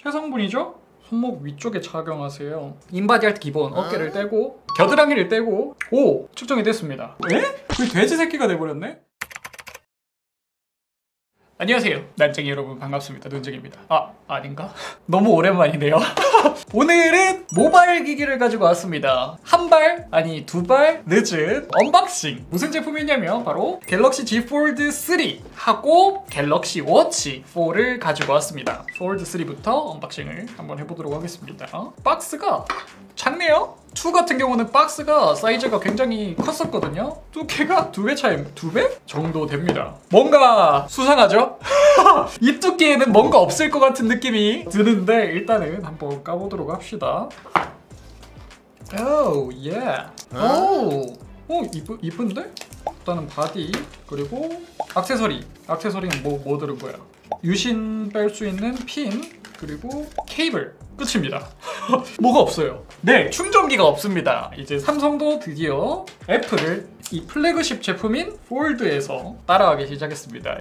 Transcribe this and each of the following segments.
해상분이죠? 손목 위쪽에 착용하세요. 인바디 할 때 기본 어깨를 떼고 겨드랑이를 떼고 오! 측정이 됐습니다. 에? 거의 돼지 새끼가 돼버렸네? 안녕하세요 난쟁이 여러분, 반갑습니다. 눈쟁입니다. 아닌가? 너무 오랜만이네요. 오늘은 모바일 기기를 가지고 왔습니다. 한 발, 아니 두 발 늦은 언박싱. 무슨 제품이냐면 바로 갤럭시 Z 폴드 3 하고 갤럭시 워치 4를 가지고 왔습니다. 폴드 3부터 언박싱을 한번 해보도록 하겠습니다. 박스가 작네요. 2 같은 경우는 박스가 사이즈가 굉장히 컸었거든요. 두께가 2배 차이, 2배? 정도 됩니다. 뭔가 수상하죠? 이 두께에는 뭔가 없을 것 같은 느낌이 드는데 일단은 한번 까보도록 합시다. 오, 예. 오, 이쁜데? 일단은 바디, 그리고 액세서리는 뭐 들은 거야? 유신 뺄 수 있는 핀, 그리고 케이블. 끝입니다. 뭐가 없어요. 네, 충전기가 없습니다. 이제 삼성도 드디어 애플을 이 플래그십 제품인 폴드에서 따라가기 시작했습니다.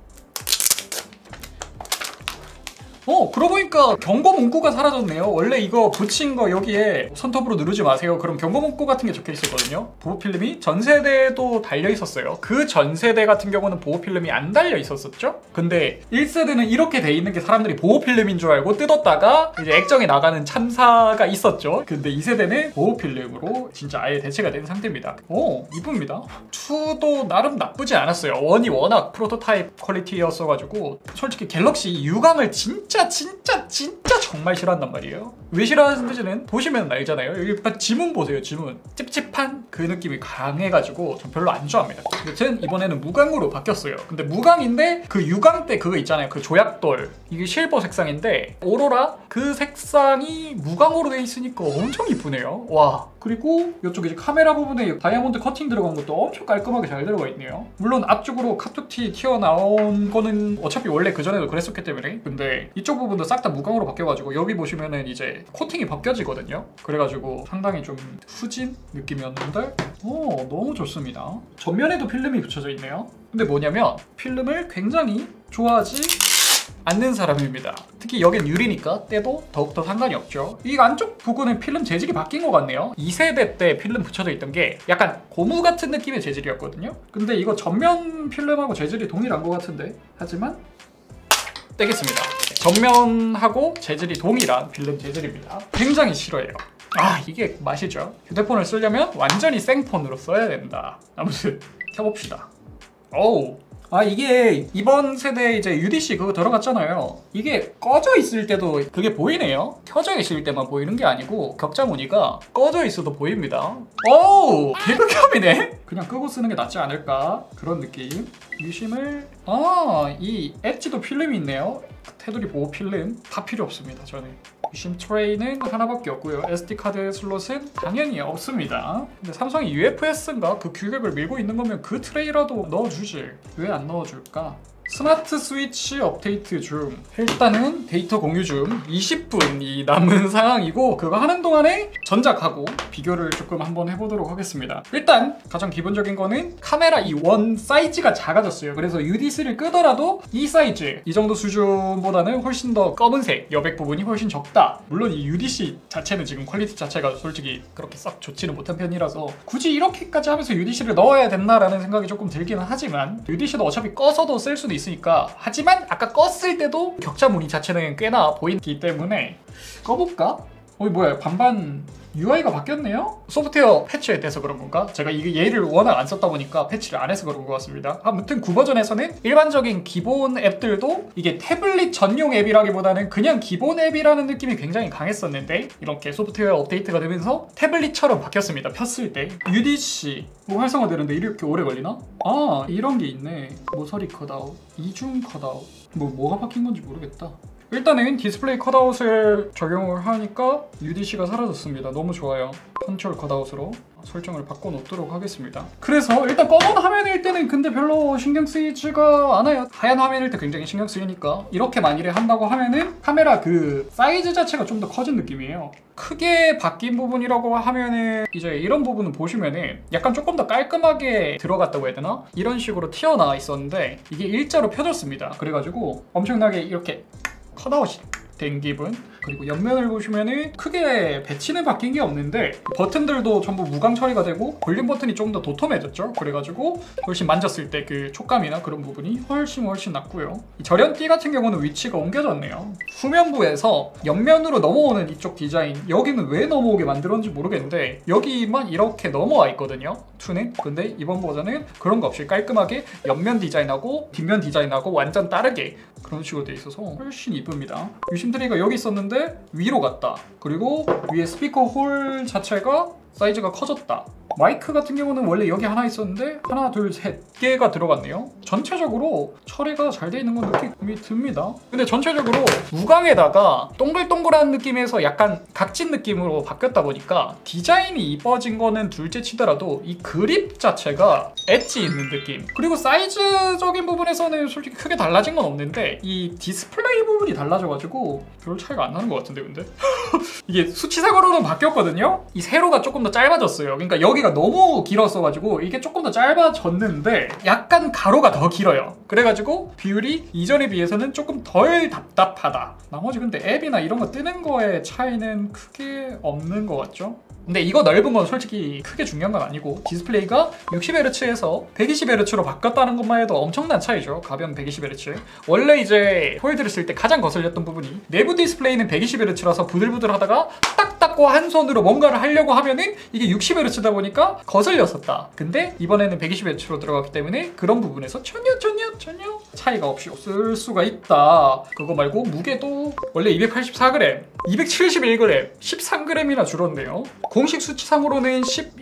그러고 보니까 경고 문구가 사라졌네요. 원래 이거 붙인 거 여기에 손톱으로 누르지 마세요. 그럼 경고 문구 같은 게 적혀 있었거든요. 보호 필름이 전 세대도 달려 있었어요. 그 전 세대 같은 경우는 보호 필름이 안 달려 있었었죠. 근데 1세대는 이렇게 돼 있는 게 사람들이 보호 필름인 줄 알고 뜯었다가 이제 액정이 나가는 참사가 있었죠. 근데 2세대는 보호 필름으로 진짜 아예 대체가 된 상태입니다. 이쁩니다. 2도 나름 나쁘지 않았어요. 1이 워낙 프로토타입 퀄리티였어가지고 솔직히 갤럭시 유광을 진짜 정말 싫어한단 말이에요. 왜 싫어하는지는 보시면 알잖아요. 여기 지문 보세요. 지문 찝찝한 그 느낌이 강해가지고 전 별로 안 좋아합니다. 여튼 이번에는 무광으로 바뀌었어요. 근데 무광인데 그 유광 때 그거 있잖아요. 그 조약돌, 이게 실버 색상인데 오로라 그 색상이 무광으로 돼 있으니까 엄청 이쁘네요. 와. 그리고 이쪽 이제 카메라 부분에 다이아몬드 커팅 들어간 것도 엄청 깔끔하게 잘 들어가 있네요. 물론 앞쪽으로 카툭티 튀어나온 거는 어차피 원래 그전에도 그랬었기 때문에, 근데 이쪽 부분도 싹 다 무광으로 바뀌어가지고 여기 보시면은 이제 코팅이 벗겨지거든요. 그래가지고 상당히 좀 후진 느낌이었는데 너무 좋습니다. 전면에도 필름이 붙여져 있네요. 근데 뭐냐면 필름을 굉장히 좋아하지 않는 사람입니다. 특히 여긴 유리니까 떼도 더욱더 상관이 없죠. 이 안쪽 부분은 필름 재질이 바뀐 것 같네요. 2세대 때 필름 붙여져 있던 게 약간 고무 같은 느낌의 재질이었거든요. 근데 이거 전면 필름하고 재질이 동일한 것 같은데, 하지만 떼겠습니다. 전면하고 재질이 동일한 필름 재질입니다. 굉장히 싫어해요. 이게 맛이죠. 휴대폰을 쓰려면 완전히 생폰으로 써야 된다. 아무튼 켜봅시다. 이게 이번 세대 이제 UDC 그거 들어갔잖아요. 이게 꺼져 있을 때도 그게 보이네요. 켜져 있을 때만 보이는 게 아니고 격자 무늬가 꺼져 있어도 보입니다. 개극혐이네? 그냥 끄고 쓰는 게 낫지 않을까? 그런 느낌. 유심을 이 엣지도 필름이 있네요. 테두리 보호 필름 다 필요 없습니다. 저는 유심 트레이는 하나밖에 없고요. SD카드 슬롯은 당연히 없습니다. 근데 삼성이 UFS인가 그 규격을 밀고 있는 거면 그 트레이라도 넣어주지. 왜 안 넣어줄까? 스마트 스위치 업데이트 중 일단은 데이터 공유 중 20분이 남은 상황이고, 그거 하는 동안에 전작하고 비교를 조금 한번 해보도록 하겠습니다. 일단 가장 기본적인 거는 카메라 이 원 사이즈가 작아졌어요. 그래서 UD3를 끄더라도 이 사이즈, 이 정도 수준보다는 훨씬 더 검은색 여백 부분이 훨씬 적다. 물론 이 UDC 자체는 지금 퀄리티 자체가 솔직히 그렇게 썩 좋지는 못한 편이라서 굳이 이렇게까지 하면서 UDC를 넣어야 됐나라는 생각이 조금 들기는 하지만, UDC도 어차피 꺼서도 쓸 수도 있으니까. 하지만 아까 껐을 때도 격자 무늬 자체는 꽤나 보이기 때문에 꺼볼까? 뭐야, 반반 UI가 바뀌었네요? 소프트웨어 패치에 대해서 그런 건가? 제가 얘를 워낙 안 썼다 보니까 패치를 안 해서 그런 것 같습니다. 아무튼 9버전에서는 일반적인 기본 앱들도 이게 태블릿 전용 앱이라기보다는 그냥 기본 앱이라는 느낌이 굉장히 강했었는데, 이렇게 소프트웨어 업데이트가 되면서 태블릿처럼 바뀌었습니다. 폈을 때. UDC 활성화되는데 이렇게 오래 걸리나? 이런 게 있네. 모서리 컷아웃, 이중 컷아웃, 뭐가 바뀐 건지 모르겠다. 일단은 디스플레이 컷아웃을 적용을 하니까 UDC가 사라졌습니다. 너무 좋아요. 컨트롤 컷아웃으로 설정을 바꿔놓도록 하겠습니다. 그래서 일단 검은 화면일 때는 근데 별로 신경 쓰이지가 않아요. 하얀 화면일 때 굉장히 신경 쓰이니까. 이렇게 만일에 한다고 하면은 카메라 그 사이즈 자체가 좀 더 커진 느낌이에요. 크게 바뀐 부분이라고 하면은 이제 이런 부분은 보시면은 약간 조금 더 깔끔하게 들어갔다고 해야 되나? 이런 식으로 튀어나와 있었는데 이게 일자로 펴졌습니다. 그래가지고 엄청나게 이렇게 컷아웃이 된 기분. 그리고 옆면을 보시면은 크게 배치는 바뀐 게 없는데 버튼들도 전부 무광 처리가 되고 볼륨 버튼이 조금 더 도톰해졌죠. 그래가지고 훨씬 만졌을 때 그 촉감이나 그런 부분이 훨씬 낫고요. 이 절연띠 같은 경우는 위치가 옮겨졌네요. 후면부에서 옆면으로 넘어오는 이쪽 디자인, 여기는 왜 넘어오게 만들었는지 모르겠는데 여기만 이렇게 넘어와 있거든요, 2는. 근데 이번 버전은 그런 거 없이 깔끔하게 옆면 디자인하고 뒷면 디자인하고 완전 다르게 그런 식으로 돼 있어서 훨씬 이쁩니다. 유심 트리가 여기 있었는데 위로 갔다. 그리고 위에 스피커 홀 자체가 사이즈가 커졌다. 마이크 같은 경우는 원래 여기 하나 있었는데 하나, 둘, 셋 개가 들어갔네요. 전체적으로 처리가 잘 돼 있는 건 느낌이 듭니다. 근데 전체적으로 무광에다가 동글동글한 느낌에서 약간 각진 느낌으로 바뀌었다 보니까 디자인이 이뻐진 거는 둘째 치더라도 이 그립 자체가 엣지 있는 느낌. 그리고 사이즈적인 부분에서는 솔직히 크게 달라진 건 없는데 이 디스플레이 부분이 달라져가지고 별 차이가 안 나는 것 같은데 근데? 이게 수치상으로는 바뀌었거든요? 이 세로가 조금 더 짧아졌어요. 그러니까 여기가 너무 길었어가지고 이게 조금 더 짧아졌는데 약간 가로가 더 길어요. 그래가지고 비율이 이전에 비해서는 조금 덜 답답하다. 나머지 근데 앱이나 이런 거 뜨는 거에 차이는 크게 없는 것 같죠? 근데 이거 넓은 건 솔직히 크게 중요한 건 아니고 디스플레이가 60Hz에서 120Hz로 바뀌었다는 것만 해도 엄청난 차이죠. 가벼운 120Hz. 원래 이제 폴드를 쓸 때 가장 거슬렸던 부분이 내부 디스플레이는 120Hz라서 부들부들하다가 딱 닦고 한 손으로 뭔가를 하려고 하면은 이게 60Hz다 보니까 거슬렸었다. 근데 이번에는 120Hz로 들어갔기 때문에 그런 부분에서 전혀 차이가 없이 없을 수가 있다. 그거 말고 무게도 원래 284g, 271g, 13g이나 줄었네요. 공식 수치상으로는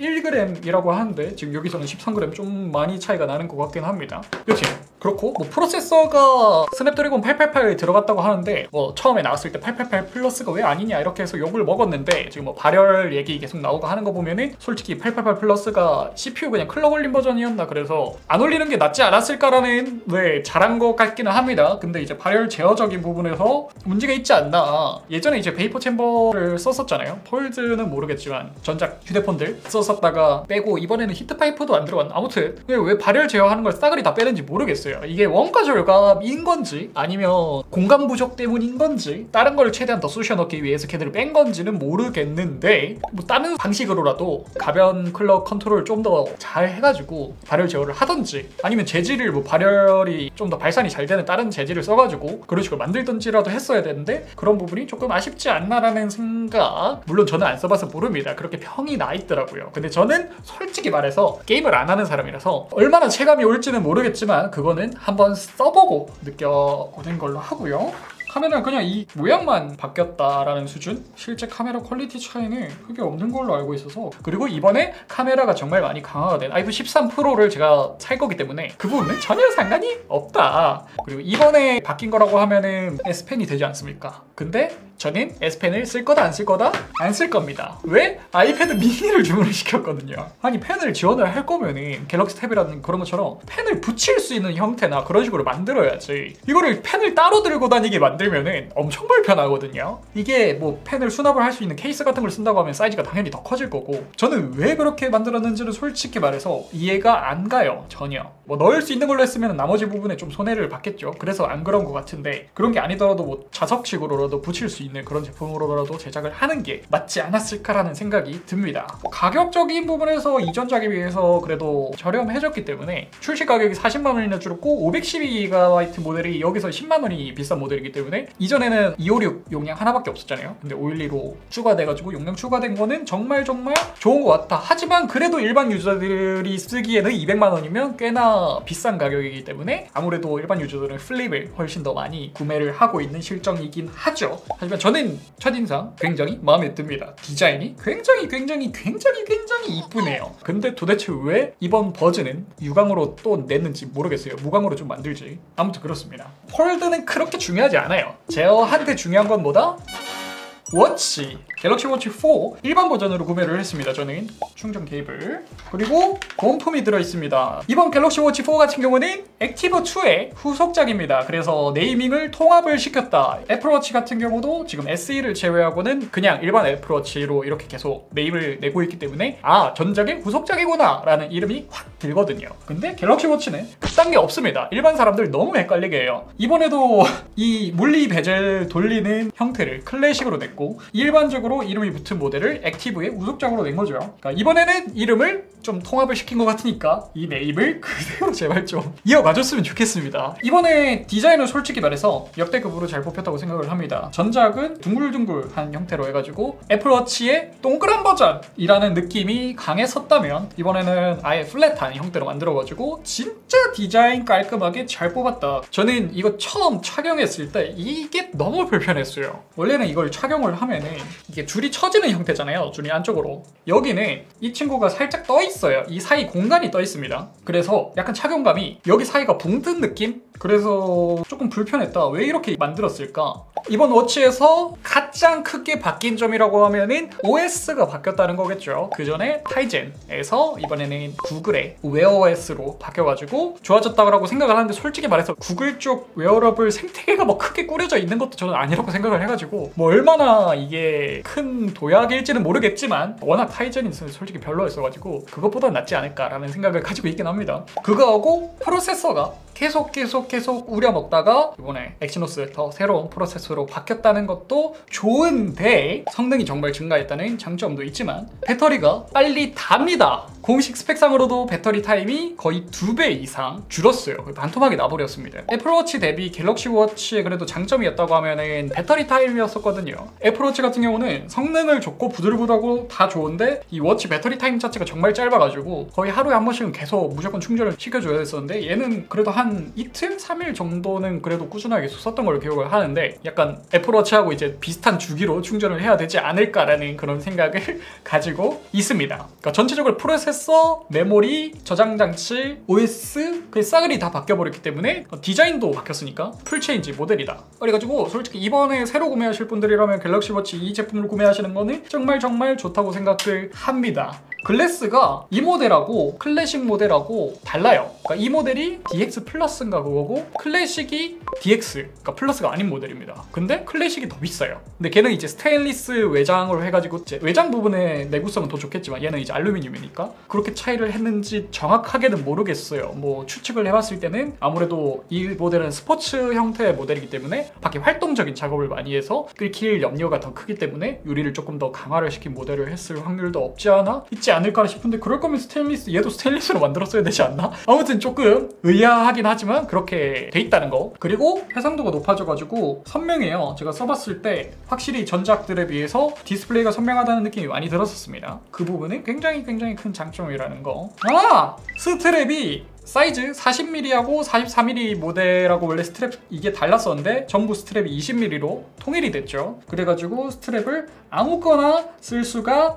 11g이라고 하는데 지금 여기서는 13g 좀 많이 차이가 나는 것 같긴 합니다. 여튼 그렇고 뭐 프로세서가 스냅드래곤 888에 들어갔다고 하는데 뭐 처음에 나왔을 때 888 플러스가 왜 아니냐 이렇게 해서 욕을 먹었는데 지금 뭐 발열 얘기 계속 나오고 하는 거 보면은 솔직히 888 플러스가 CPU 그냥 클럭 올린 버전이었나 그래서 안 올리는 게 낫지 않았을까라는 잘한 것 같기는 합니다. 근데 이제 발열 제어적인 부분에서 문제가 있지 않나. 예전에 이제 베이퍼 챔버를 썼었잖아요. 폴드는 모르겠지만 전작 휴대폰들 썼었다가 빼고 이번에는 히트파이프도 안 들어갔나. 아무튼 왜 발열 제어하는 걸 싸그리 다 빼는지 모르겠어요. 이게 원가 절감인 건지 아니면 공간 부족 때문인 건지 다른 걸 최대한 더 쑤셔넣기 위해서 걔들을 뺀 건지는 모르겠는데 뭐 다른 방식으로라도 가변 클럭 컨트롤을 좀 더 잘 해가지고 발열 제어를 하던지 아니면 재질을 뭐 발열이 좀 더 발산이 잘 되는 다른 재질을 써가지고 그런 식으로 만들던지라도 했어야 되는데 그런 부분이 조금 아쉽지 않나라는 생각. 물론 저는 안 써봐서 모릅니다. 그렇게 평이 나 있더라고요. 근데 저는 솔직히 말해서 게임을 안 하는 사람이라서 얼마나 체감이 올지는 모르겠지만 그거는 한번 써보고 느껴보는 걸로 하고요. 카메라는 그냥 이 모양만 바뀌었다라는 수준? 실제 카메라 퀄리티 차이는 크게 없는 걸로 알고 있어서. 그리고 이번에 카메라가 정말 많이 강화가 된 아이폰 13 프로를 제가 살 거기 때문에 그 부분은 전혀 상관이 없다. 그리고 이번에 바뀐 거라고 하면은 S펜이 되지 않습니까? 근데 저는 S펜을 쓸 거다 안 쓸 거다? 안 쓸 겁니다. 왜? 아이패드 미니를 주문을 시켰거든요. 아니 펜을 지원을 할 거면은 갤럭시 탭이라는 그런 것처럼 펜을 붙일 수 있는 형태나 그런 식으로 만들어야지. 이거를 펜을 따로 들고 다니게 만들면은 엄청 불편하거든요. 이게 뭐 펜을 수납을 할 수 있는 케이스 같은 걸 쓴다고 하면 사이즈가 당연히 더 커질 거고 저는 왜 그렇게 만들었는지는 솔직히 말해서 이해가 안 가요. 전혀. 뭐 넣을 수 있는 걸로 했으면 나머지 부분에 좀 손해를 받겠죠. 그래서 안 그런 것 같은데 그런 게 아니더라도 뭐 자석식으로라도 붙일 수 있는 그런 제품으로라도 제작을 하는 게 맞지 않았을까라는 생각이 듭니다. 가격적인 부분에서 이전작에 비해서 그래도 저렴해졌기 때문에 출시 가격이 40만 원이나 줄었고 512GB 모델이 여기서 10만 원이 비싼 모델이기 때문에 이전에는 256 용량 하나밖에 없었잖아요. 근데 512로 추가돼가지고 용량 추가된 거는 정말 좋은 것 같다. 하지만 그래도 일반 유저들이 쓰기에는 200만 원이면 꽤나 비싼 가격이기 때문에 아무래도 일반 유저들은 플립을 훨씬 더 많이 구매를 하고 있는 실정이긴 하죠. 하지만 저는 첫인상 굉장히 마음에 듭니다. 디자인이 굉장히 이쁘네요. 근데 도대체 왜 이번 버즈는 유광으로 또 냈는지 모르겠어요. 무광으로 좀 만들지. 아무튼 그렇습니다. 폴드는 그렇게 중요하지 않아요. 제어한테 중요한 건 뭐다? 워치, 갤럭시 워치 4 일반 버전으로 구매를 했습니다. 저는 충전 케이블 그리고 본품이 들어있습니다. 이번 갤럭시 워치 4 같은 경우는 액티브 2의 후속작입니다. 그래서 네이밍을 통합을 시켰다. 애플워치 같은 경우도 지금 SE를 제외하고는 그냥 일반 애플워치로 이렇게 계속 네임을 내고 있기 때문에 아, 전작의 후속작이구나 라는 이름이 확 들거든요. 근데 갤럭시 워치는 그딴 게 없습니다. 일반 사람들 너무 헷갈리게 해요. 이번에도 이 물리 베젤 돌리는 형태를 클래식으로 냈고 일반적으로 이름이 붙은 모델을 액티브의 후속작으로 낸 거죠. 그러니까 이번에는 이름을 좀 통합을 시킨 것 같으니까 이 네임을 그대로 제발 좀 이어가줬으면 좋겠습니다. 이번에 디자인은 솔직히 말해서 역대급으로 잘 뽑혔다고 생각을 합니다. 전작은 둥글둥글한 형태로 해가지고 애플워치의 동그란 버전이라는 느낌이 강했었다면 이번에는 아예 플랫한 형태로 만들어가지고 진짜 디자인 깔끔하게 잘 뽑았다. 저는 이거 처음 착용했을 때 이게 너무 불편했어요. 원래는 이걸 착용을 하면은 이게 줄이 처지는 형태잖아요. 줄이 안쪽으로. 여기는 이 친구가 살짝 떠 있어요. 이 사이 공간이 떠 있습니다. 그래서 약간 착용감이 여기 사이가 붕 뜬 느낌? 그래서 조금 불편했다. 왜 이렇게 만들었을까? 이번 워치에서 가장 크게 바뀐 점이라고 하면은 OS가 바뀌었다는 거겠죠. 그 전에 타이젠에서 이번에는 구글의 웨어OS로 바뀌어가지고 좋아졌다고 생각을 하는데 솔직히 말해서 구글 쪽 웨어러블 생태계가 뭐 크게 꾸려져 있는 것도 저는 아니라고 생각을 해가지고 뭐 얼마나 이게 큰 도약일지는 모르겠지만 워낙 타이젠이 솔직히 별로였어가지고 그것보다는 낫지 않을까라는 생각을 가지고 있긴 합니다. 그거하고 프로세서가 계속 우려먹다가 이번에 엑시노스 더 새로운 프로세서로 바뀌었다는 것도 좋은데 성능이 정말 증가했다는 장점도 있지만 배터리가 빨리 답니다. 공식 스펙상으로도 배터리 타임이 거의 2배 이상 줄었어요. 거의 반토막이 나버렸습니다. 애플워치 대비 갤럭시 워치의 그래도 장점이었다고 하면은 배터리 타임이었었거든요. 애플워치 같은 경우는 성능을 좋고 부들부들하고 다 좋은데 이 워치 배터리 타임 자체가 정말 짧아가지고 거의 하루에 한 번씩은 계속 무조건 충전을 시켜줘야 했었는데 얘는 그래도 한 이틀? 3일 정도는 그래도 꾸준하게 썼던 걸로 기억을 하는데 약간 애플워치하고 이제 비슷한 주기로 충전을 해야 되지 않을까라는 그런 생각을 가지고 있습니다. 그러니까 전체적으로 프로세서, 메모리, 저장 장치, OS 그 싸그리 다 바뀌어버렸기 때문에 디자인도 바뀌었으니까 풀체인지 모델이다. 그래가지고 솔직히 이번에 새로 구매하실 분들이라면 갤럭시 워치 이 제품을 구매하시는 거는 정말 정말 좋다고 생각을 합니다. 글래스가 이 모델하고 클래식 모델하고 달라요. 그러니까 이 모델이 DX 플러스인가 그거고 클래식이 DX, 그러니까 플러스가 아닌 모델입니다. 근데 클래식이 더 비싸요. 근데 걔는 이제 스테인리스 외장으로 해가지고 이제 외장 부분의 내구성은 더 좋겠지만 얘는 이제 알루미늄이니까 그렇게 차이를 했는지 정확하게는 모르겠어요. 뭐 추측을 해봤을 때는 아무래도 이 모델은 스포츠 형태의 모델이기 때문에 밖에 활동적인 작업을 많이 해서 끓일 염려가 더 크기 때문에 유리를 조금 더 강화를 시킨 모델을 했을 확률도 없지 않아 있지 않을까 싶은데 그럴 거면 스테인리스 얘도 스테인리스로 만들었어야 되지 않나? 아무튼 조금 의아하긴 하지만 그렇게 돼 있다는 거. 그리고 해상도가 높아져가지고 선명해요. 제가 써봤을 때 확실히 전작들에 비해서 디스플레이가 선명하다는 느낌이 많이 들었었습니다. 그 부분은 굉장히 큰 장점이라는 거. 아! 스트랩이 사이즈 40mm하고 44mm 모델하고 원래 스트랩 이게 달랐었는데 전부 스트랩이 20mm로 통일이 됐죠. 그래가지고 스트랩을 아무거나 쓸 수가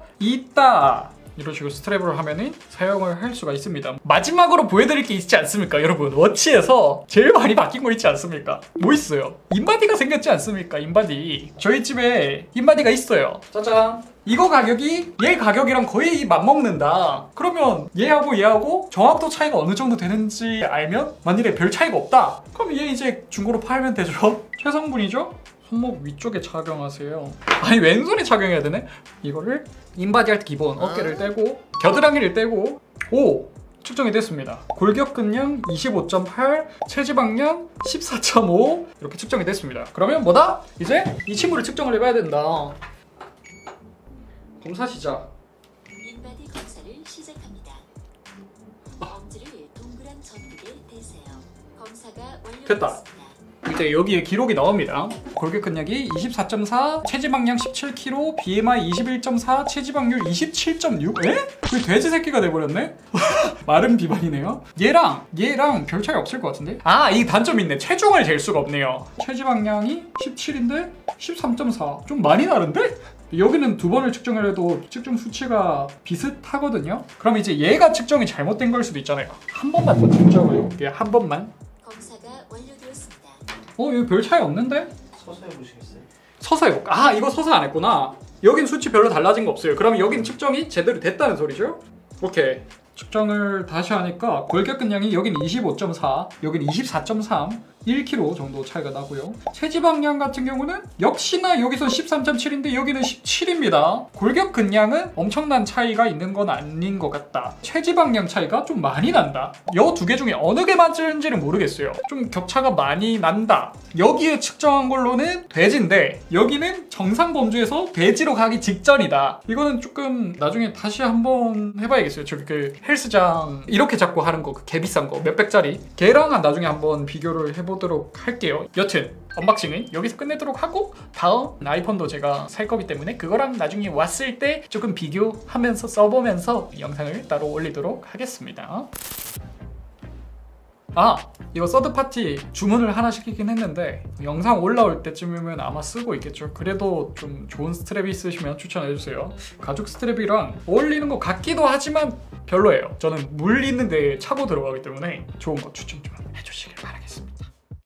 있다. 이런 식으로 스트랩을 하면은 사용을 할 수가 있습니다. 마지막으로 보여드릴 게 있지 않습니까? 여러분 워치에서 제일 많이 바뀐 거 있지 않습니까? 뭐 있어요? 인바디가 생겼지 않습니까? 인바디. 저희 집에 인바디가 있어요. 짜잔. 이거 가격이 얘 가격이랑 거의 맞먹는다. 그러면 얘하고 정확도 차이가 어느 정도 되는지 알면 만일에 별 차이가 없다. 그럼 얘 이제 중고로 팔면 되죠. 최성분이죠? 손목 위쪽에 착용하세요. 아니 왼손에 착용해야 되네? 이거를 인바디 할 때 기본 어깨를 떼고 겨드랑이를 떼고 오! 측정이 됐습니다. 골격근량 25.8, 체지방량 14.5 이렇게 측정이 됐습니다. 그러면 뭐다? 이제 이 친구를 측정을 해봐야 된다. 검사 시작. 인바디 검사를 시작합니다. 엄지를 동그란 전극에 대세요. 검사가 됐다. 완료됐습니다. 이제 여기에 기록이 나옵니다. 골격근력이 24.4, 체지방량 17kg, BMI 21.4, 체지방률 27.6? 에? 그 돼지 새끼가 돼버렸네? 마른 비만이네요. 얘랑 별 차이 없을 것 같은데? 아, 이 단점이 있네. 체중을 잴 수가 없네요. 체지방량이 17인데 13.4. 좀 많이 다른데? 여기는 두 번을 측정을 해도 측정 수치가 비슷하거든요. 그럼 이제 얘가 측정이 잘못된 걸 수도 있잖아요. 한 번만 더 측정을 해볼게요. 한 번만. 검사가 완료되었습니다. 여기 별 차이 없는데? 서서히 보시겠어요? 서서 해볼까? 아, 이거 서서 안 했구나. 여긴 수치 별로 달라진 거 없어요. 그러면 여긴 측정이 제대로 됐다는 소리죠? 오케이. 측정을 다시 하니까 골격근량이 여긴 25.4, 여긴 24.3, 1kg 정도 차이가 나고요. 체지방량 같은 경우는 역시나 여기서 13.7인데 여기는 17입니다. 골격근량은 엄청난 차이가 있는 건 아닌 것 같다. 체지방량 차이가 좀 많이 난다. 이 두 개 중에 어느 게 맞을지는 모르겠어요. 좀 격차가 많이 난다. 여기에 측정한 걸로는 돼지인데 여기는 정상 범주에서 돼지로 가기 직전이다. 이거는 조금 나중에 다시 한번 해봐야겠어요. 저기 그 헬스장 이렇게 잡고 하는 거, 그 개 비싼 거 몇백짜리 걔랑 나중에 한번 비교를 해보도록 할게요. 여튼 언박싱은 여기서 끝내도록 하고 다음 아이폰도 제가 살 거기 때문에 그거랑 나중에 왔을 때 조금 비교하면서 써보면서 영상을 따로 올리도록 하겠습니다. 아, 이거 서드파티 주문을 하나 시키긴 했는데 영상 올라올 때쯤이면 아마 쓰고 있겠죠. 그래도 좀 좋은 스트랩이 있으시면 추천해주세요. 가죽 스트랩이랑 어울리는 것 같기도 하지만 별로예요. 저는 물 있는데 차고 들어가기 때문에 좋은 거 추천 좀 해주시길 바라겠습니다.